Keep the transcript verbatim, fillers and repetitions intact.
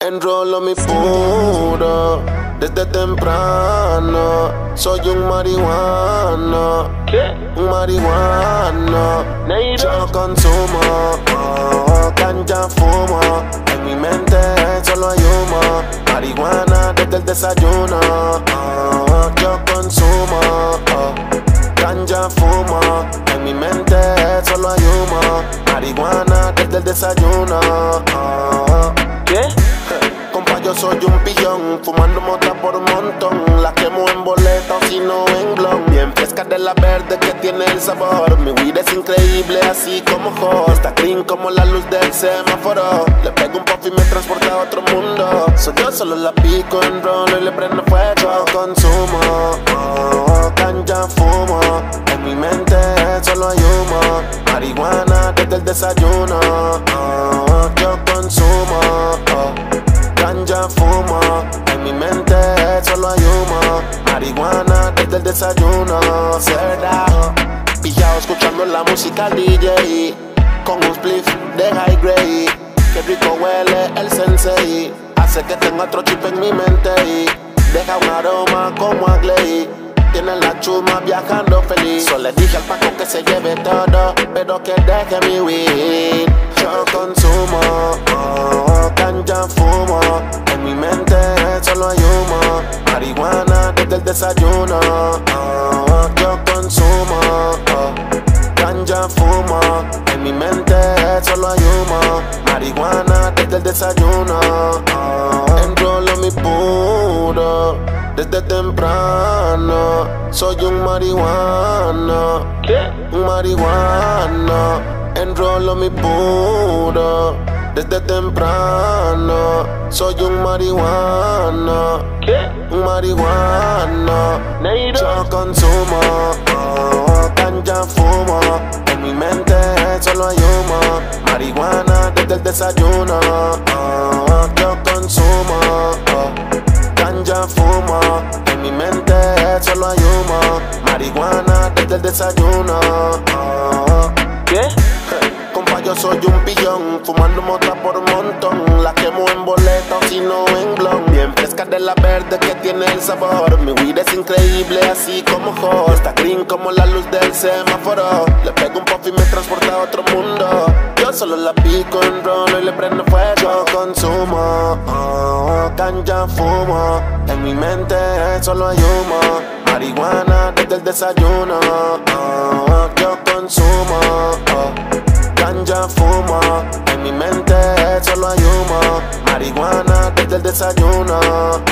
Enrolo mi puro desde temprano. Soy un marihuano. ¿Qué? Un marihuano. Neiro. Yo consumo, oh, ganja fumo. En mi mente solo hay humo. Marihuana desde el desayuno. Oh, yo consumo, oh, ganja fumo. En mi mente solo hay humo. Marihuana desde el desayuno. Oh. ¿Qué? Compa, yo soy un pillón, fumando mota por un montón. La quemo en boleta o si no en blon. Bien fresca de la verde que tiene el sabor. Mi weed es increíble así como hot. Está clean como la luz del semáforo. Le pego un puff y me transporta a otro mundo. Soy yo, solo la pico en rolo y le prendo fuego. Yo consumo, oh, ganja fumo. En mi mente solo hay humo. Marihuana desde el desayuno. Oh, yo consumo, oh, ganja fumo. En mi mente solo hay humo. Marihuana desde el desayuno. Será pillado escuchando la música D J con un spliff de high grade. Qué rico huele el sensei. Hace que tenga otro chip en mi mente y deja un aroma como a Glade. Tiene la chuma viajando feliz. Solo le dije al Paco que se lleve todo, pero que deje mi weed. Yo consumo, oh, ganja fumo. En mi mente solo hay humo. Marihuana desde el desayuno. Oh, yo consumo, oh, ganja fumo. En mi mente solo hay humo. Marihuana desde el desayuno. Oh, enrolo mi puro desde temprano. Soy un marihuano. ¿Qué? Un marihuano. Enrolo mi puro desde temprano. Soy un marihuano. ¿Qué? Un marihuano. Neiro. Yo consumo, oh, ganja fumo. En mi mente solo hay humo. Marihuana desde el desayuno. Oh, yo consumo, oh, ganja fumo. En mi mente solo hay humo. Marihuana desde el desayuno. Oh. ¿Qué? Compa, yo soy un pillón, fumando mota por un montón. La quemo en boleta o si no en blon. Bien fresca de la verde que tiene el sabor. Mi weed es increíble así como hot. Está green como la luz del semáforo. Le pego un puff y me transporta a otro mundo. Yo solo la pico en rolo y le prendo fuego. Yo consumo, oh, ganja fumo. En mi mente solo hay humo. Marihuana desde el desayuno. Oh, yo consumo, oh, ganja fumo. En mi mente solo hay humo. Marihuana desde el desayuno.